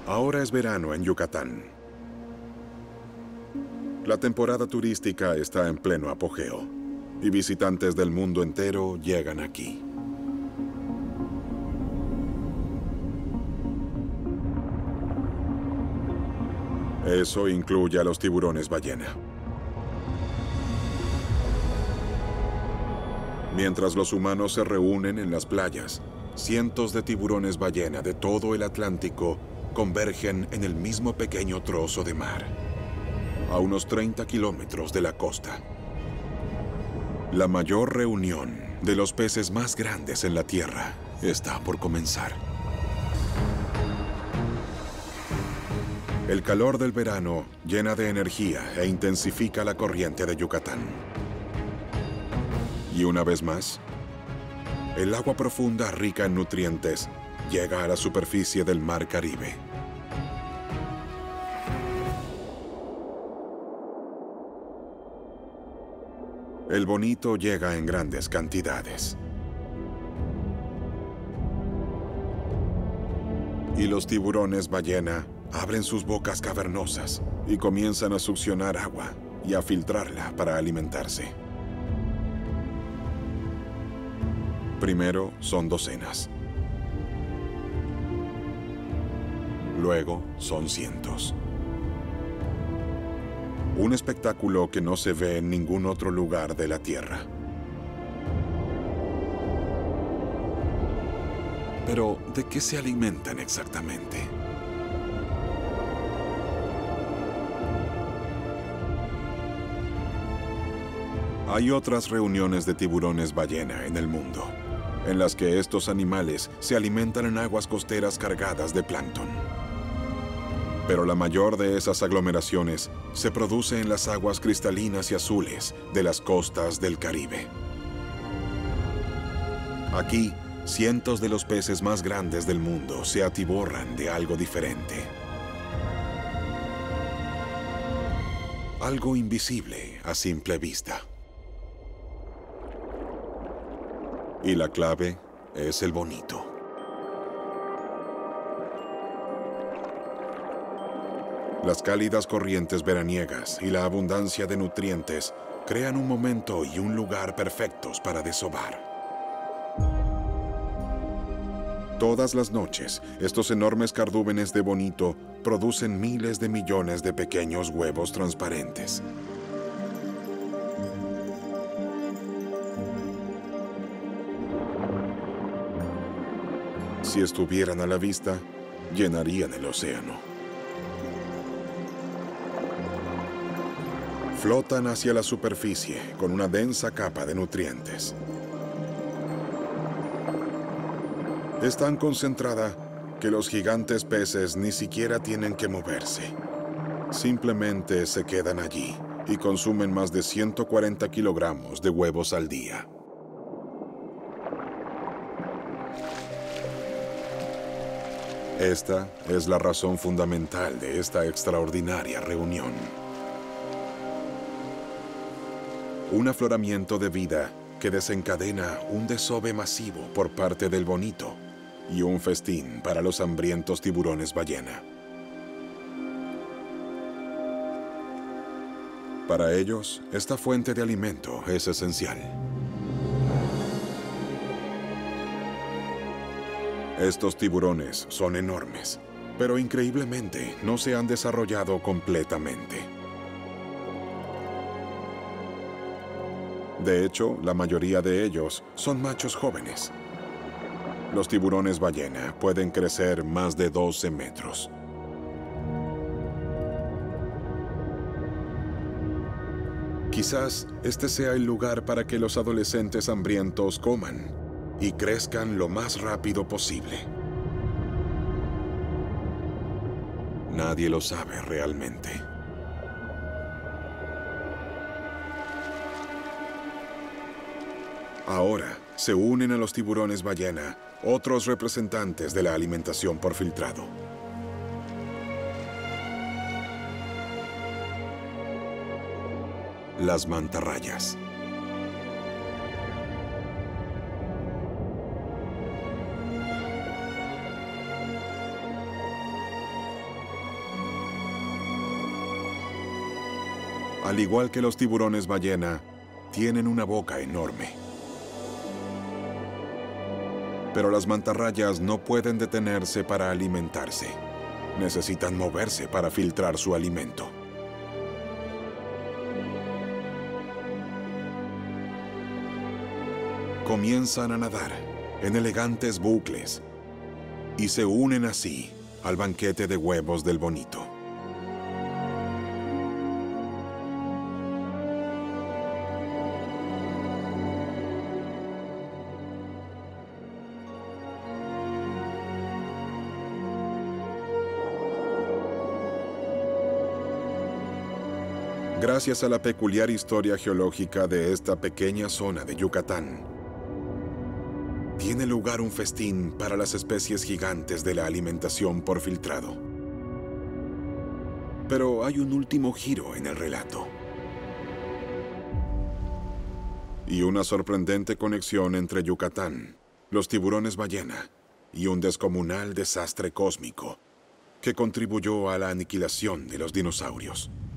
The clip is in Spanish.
Ahora es verano en Yucatán. La temporada turística está en pleno apogeo y visitantes del mundo entero llegan aquí. Eso incluye a los tiburones ballena. Mientras los humanos se reúnen en las playas, cientos de tiburones ballena de todo el Atlántico convergen en el mismo pequeño trozo de mar, a unos 30 kilómetros de la costa. La mayor reunión de los peces más grandes en la Tierra está por comenzar. El calor del verano llena de energía e intensifica la corriente de Yucatán. Y una vez más, el agua profunda rica en nutrientes llega a la superficie del Mar Caribe. El bonito llega en grandes cantidades. Y los tiburones ballena abren sus bocas cavernosas y comienzan a succionar agua y a filtrarla para alimentarse. Primero son docenas. Luego son cientos. Un espectáculo que no se ve en ningún otro lugar de la Tierra. Pero, ¿de qué se alimentan exactamente? Hay otras reuniones de tiburones ballena en el mundo, en las que estos animales se alimentan en aguas costeras cargadas de plancton. Pero la mayor de esas aglomeraciones se produce en las aguas cristalinas y azules de las costas del Caribe. Aquí, cientos de los peces más grandes del mundo se atiborran de algo diferente. Algo invisible a simple vista. Y la clave es el bonito. Las cálidas corrientes veraniegas y la abundancia de nutrientes crean un momento y un lugar perfectos para desovar. Todas las noches, estos enormes cardúmenes de bonito producen miles de millones de pequeños huevos transparentes. Si estuvieran a la vista, llenarían el océano. Flotan hacia la superficie con una densa capa de nutrientes. Es tan concentrada que los gigantes peces ni siquiera tienen que moverse. Simplemente se quedan allí y consumen más de 140 kilogramos de huevos al día. Esta es la razón fundamental de esta extraordinaria reunión. Un afloramiento de vida que desencadena un desove masivo por parte del bonito y un festín para los hambrientos tiburones ballena. Para ellos, esta fuente de alimento es esencial. Estos tiburones son enormes, pero increíblemente no se han desarrollado completamente. De hecho, la mayoría de ellos son machos jóvenes. Los tiburones ballena pueden crecer más de 12 metros. Quizás este sea el lugar para que los adolescentes hambrientos coman y crezcan lo más rápido posible. Nadie lo sabe realmente. Ahora se unen a los tiburones ballena otros representantes de la alimentación por filtrado. Las mantarrayas. Al igual que los tiburones ballena, tienen una boca enorme. Pero las mantarrayas no pueden detenerse para alimentarse. Necesitan moverse para filtrar su alimento. Comienzan a nadar en elegantes bucles y se unen así al banquete de huevos del bonito. Gracias a la peculiar historia geológica de esta pequeña zona de Yucatán, tiene lugar un festín para las especies gigantes de la alimentación por filtrado. Pero hay un último giro en el relato. Y una sorprendente conexión entre Yucatán, los tiburones ballena y un descomunal desastre cósmico que contribuyó a la aniquilación de los dinosaurios.